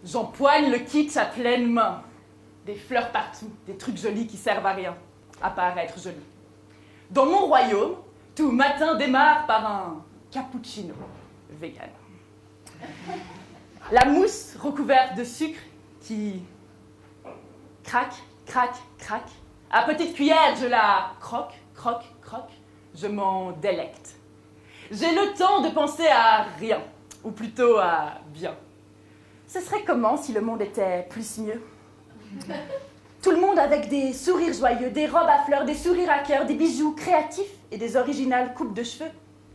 J'empoigne le kitsch à pleine main. Des fleurs partout, des trucs jolis qui servent à rien, à part être jolis. Dans mon royaume, tout matin démarre par un cappuccino vegan. La mousse recouverte de sucre qui craque, craque, craque. À petite cuillère, je la croque, croque, croque. Je m'en délecte. J'ai le temps de penser à rien, ou plutôt à bien. Ce serait comment si le monde était plus mieux? Tout le monde avec des sourires joyeux, des robes à fleurs, des sourires à cœur, des bijoux créatifs et des originales coupes de cheveux.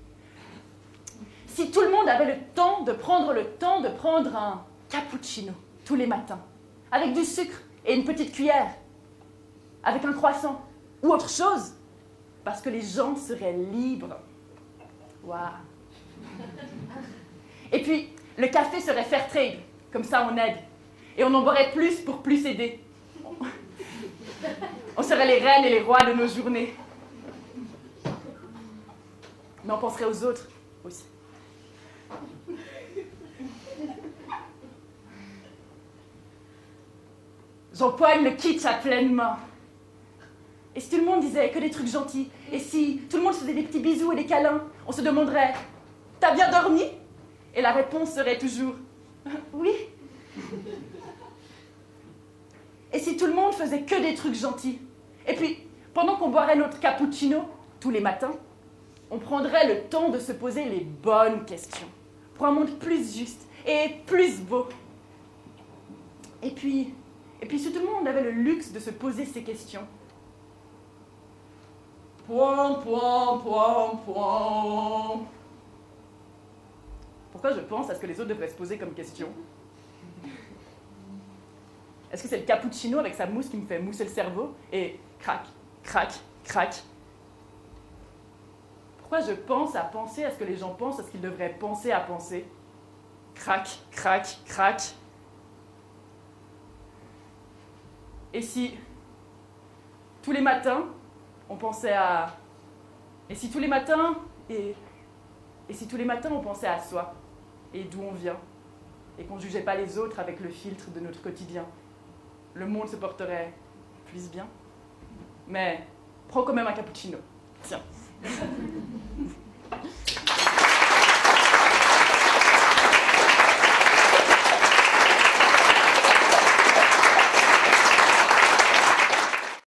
Si tout le monde avait le temps de prendre un cappuccino tous les matins, avec du sucre et une petite cuillère, avec un croissant ou autre chose, parce que les gens seraient libres. Waouh. Et puis, le café serait fair trade, comme ça on aide. Et on en boirait plus pour plus aider. On serait les reines et les rois de nos journées. Mais on penserait aux autres aussi. J'empoigne le kitsch à pleine main. Et si tout le monde disait que des trucs gentils, et si tout le monde se faisait des petits bisous et des câlins, on se demanderait « T'as bien dormi ?» Et la réponse serait toujours « Oui ». Et si tout le monde faisait que des trucs gentils, et puis pendant qu'on boirait notre cappuccino tous les matins, on prendrait le temps de se poser les bonnes questions pour un monde plus juste et plus beau. Et puis si tout le monde avait le luxe de se poser ces questions, point, point, point, point. Pourquoi je pense à ce que les autres devraient se poser comme question? Est-ce que c'est le cappuccino avec sa mousse qui me fait mousser le cerveau et crac, crac, crac? Pourquoi je pense à penser à ce que les gens pensent, à ce qu'ils devraient penser à penser? Crac, crac, crac. Et si tous les matins, on pensait à... Et si tous les matins, on pensait à soi, et d'où on vient, et qu'on ne jugeait pas les autres avec le filtre de notre quotidien, le monde se porterait plus bien. Mais prends quand même un cappuccino. Tiens.